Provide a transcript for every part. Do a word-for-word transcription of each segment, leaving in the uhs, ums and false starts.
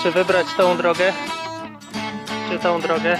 czy wybrać tą drogę, czy tą drogę.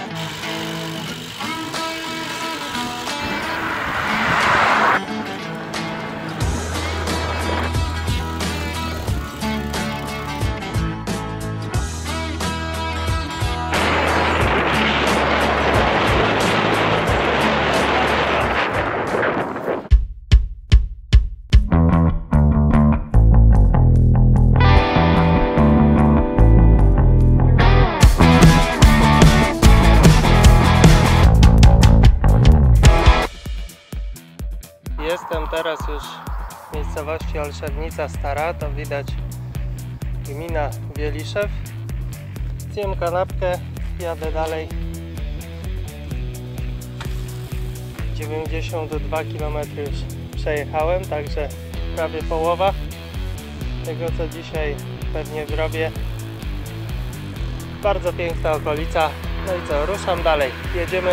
Jestem teraz już w miejscowości Olszewnica Stara, to widać gmina Wieliszew. Zjem kanapkę, jadę dalej. dziewięćdziesiąt dwa kilometry już przejechałem, także prawie połowa tego, co dzisiaj pewnie zrobię. Bardzo piękna okolica. No i co, ruszam dalej, jedziemy.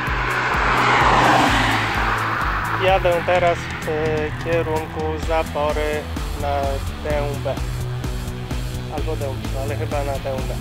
Jadę teraz w kierunku Zapory na Dębę. Albo Dębę, ale chyba na Dębę.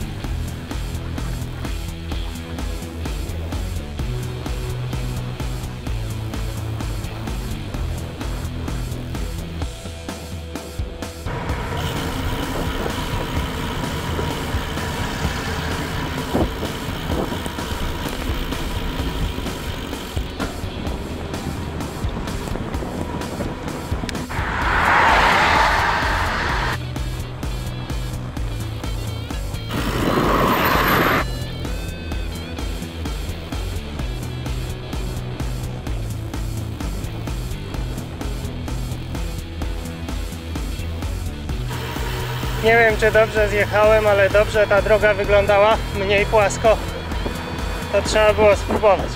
Nie wiem, czy dobrze zjechałem, ale dobrze ta droga wyglądała, mniej płasko. To trzeba było spróbować.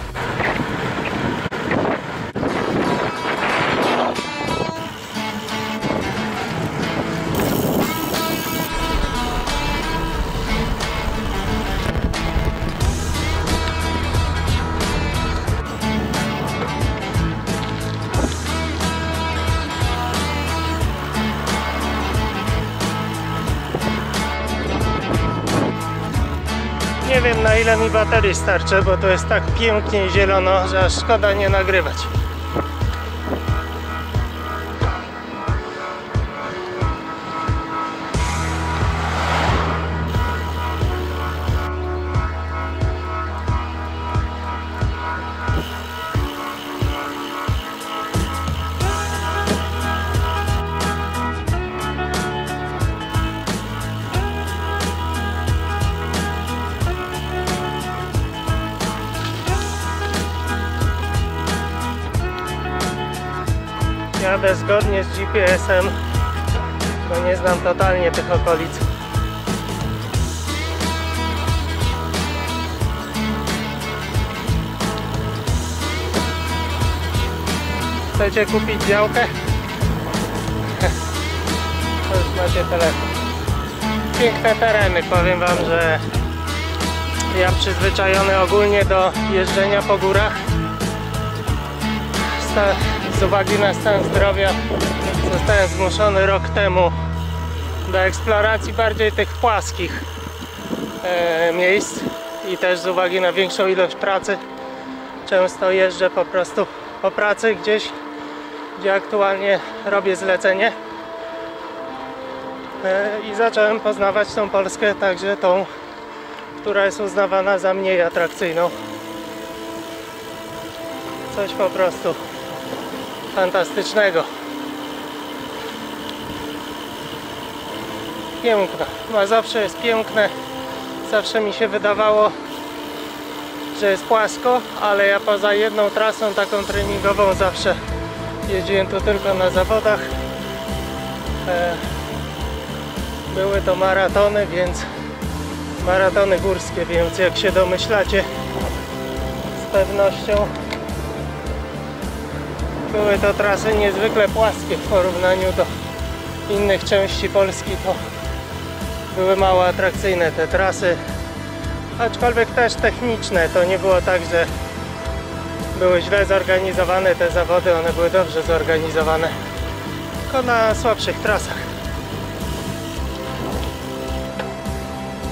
Nie wiem, na ile mi baterii starczy, bo to jest tak pięknie zielono, że aż szkoda nie nagrywać. Jadę zgodnie z G P S-em, bo nie znam totalnie tych okolic. Chcecie kupić działkę? To już macie telefon. Piękne tereny, powiem wam, że ja przyzwyczajony ogólnie do jeżdżenia po górach. Z uwagi na stan zdrowia zostałem zmuszony rok temu do eksploracji bardziej tych płaskich e, miejsc i też z uwagi na większą ilość pracy często jeżdżę po prostu po pracy gdzieś, gdzie aktualnie robię zlecenie e, i zacząłem poznawać tą Polskę, także tą, która jest uznawana za mniej atrakcyjną. Coś po prostu fantastycznego. Piękna. Mazowsze jest piękne. Zawsze mi się wydawało, że jest płasko, ale ja poza jedną trasą taką treningową zawsze jeździłem tu tylko na zawodach. Były to maratony, więc maratony górskie, więc jak się domyślacie, z pewnością były to trasy niezwykle płaskie w porównaniu do innych części Polski. To były mało atrakcyjne te trasy, aczkolwiek też techniczne. To nie było tak, że były źle zorganizowane te zawody, one były dobrze zorganizowane, tylko na słabszych trasach.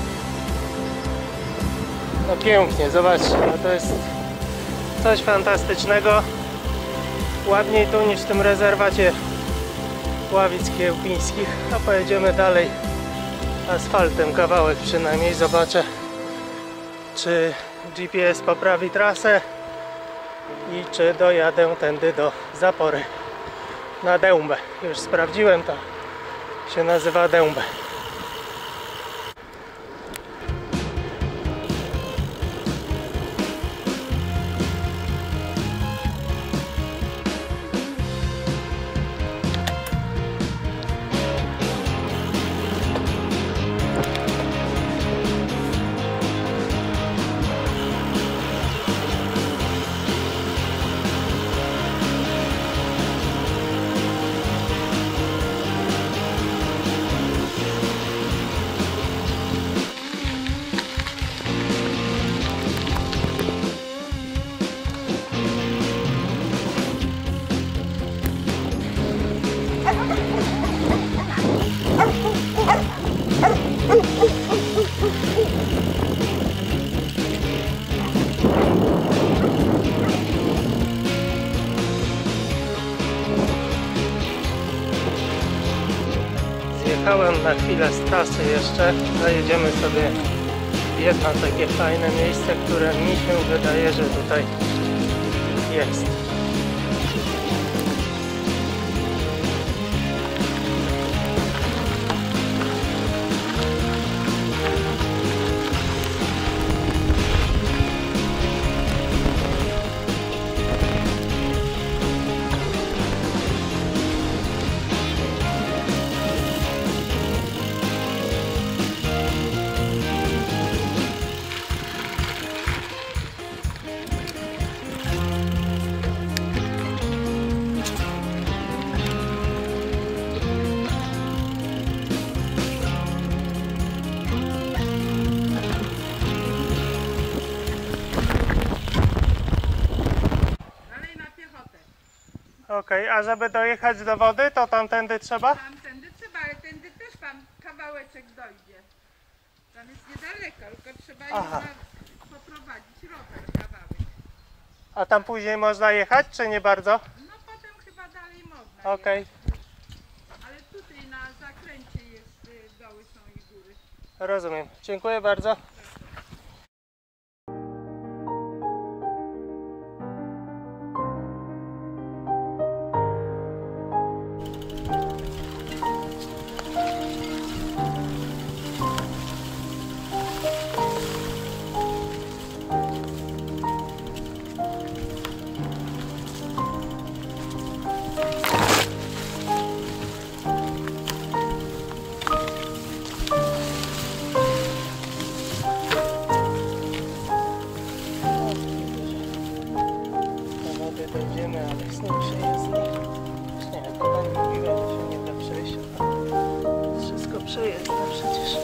No pięknie, zobaczcie, no to jest coś fantastycznego. Ładniej tu niż w tym rezerwacie Ławic Kiełpińskich. A pojedziemy dalej asfaltem kawałek przynajmniej. Zobaczę, czy G P S poprawi trasę i czy dojadę tędy do Zapory na Dębę. Już sprawdziłem, to się nazywa Dębę. Zjechałem na chwilę z trasy jeszcze, zajedziemy sobie w jedno takie fajne miejsce, które mi się wydaje, że tutaj jest. Okej, okay, a żeby dojechać do wody, to tamtędy trzeba? Tamtędy trzeba, ale tędy też pan kawałeczek dojdzie. Tam jest niedaleko, tylko trzeba Aha. poprowadzić rower kawałek. A tam później można jechać, czy nie bardzo? No potem chyba dalej można. Okej. Okay. Ale tutaj na zakręcie jest, doły są i góry. Rozumiem. Dziękuję bardzo. Dojdziemy, ale jest nieprzejezdny. Nie, to pani mówiła, że się nie da przejść. Wszystko przejezdne przecież.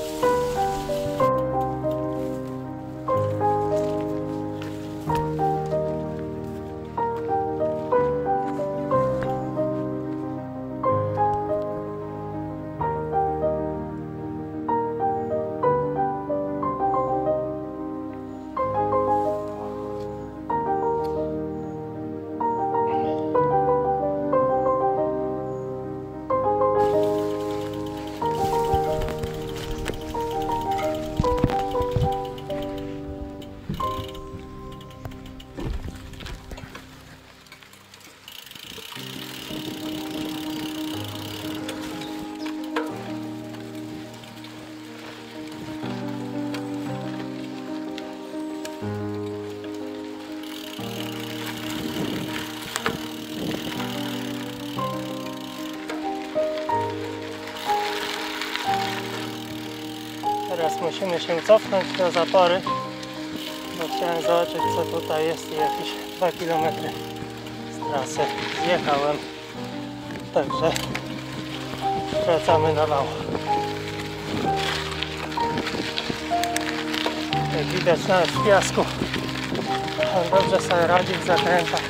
Teraz musimy się cofnąć do Zapory, bo chciałem zobaczyć, co tutaj jest, i jakieś dwa kilometry z trasy zjechałem, także wracamy na wał. Jak widać, nawet w piasku on dobrze sobie radzi w zakrętach.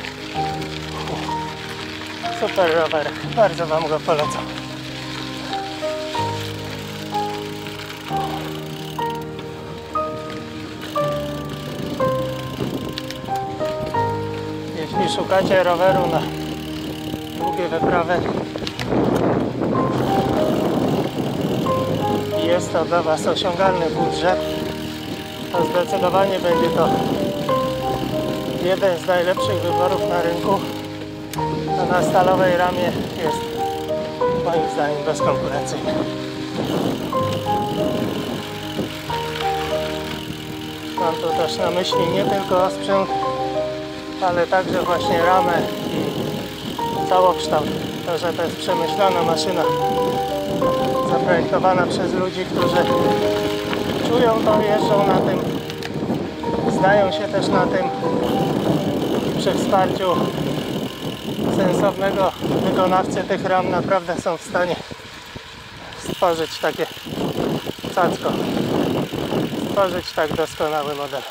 Super rower, bardzo wam go polecam. Jeśli szukacie roweru na długie wyprawy i jest to dla Was osiągalny budżet, to zdecydowanie będzie to jeden z najlepszych wyborów na rynku, a na stalowej ramie jest moim zdaniem bezkonkurencyjny. Mam tu też na myśli nie tylko osprzęt, ale także właśnie ramę i całokształt. To, że to jest przemyślana maszyna zaprojektowana przez ludzi, którzy czują to, jeżdżą na tym, znają się też na tym i przy wsparciu sensownego wykonawcy tych ram naprawdę są w stanie stworzyć takie cacko, stworzyć tak doskonały model.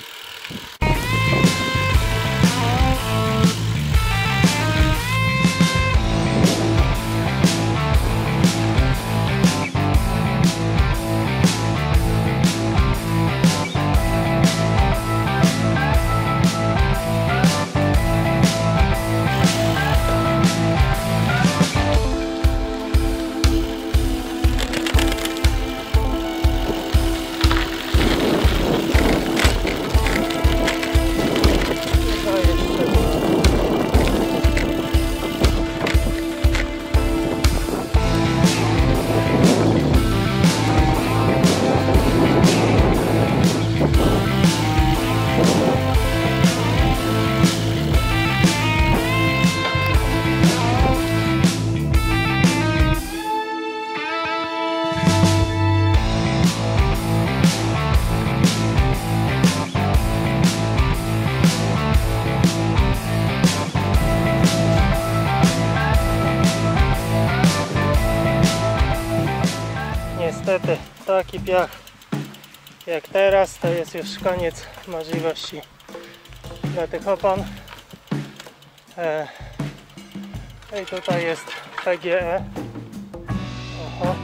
Niestety taki piach jak teraz to jest już koniec możliwości dla tych opon. E, I tutaj jest P G E. Oho.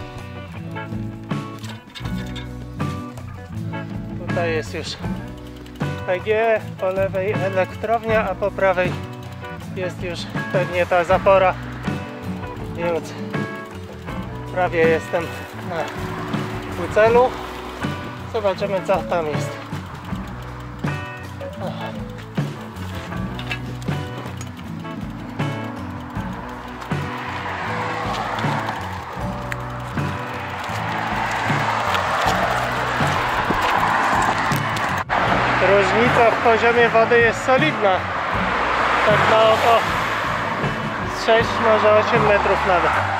Tutaj jest już P G E, po lewej elektrownia, a po prawej jest już pewnie ta zapora, więc prawie jestem na celu. Zobaczymy, co tam jest. Różnica w poziomie wody jest solidna. Tak na oko z sześć, może osiem metrów nawet.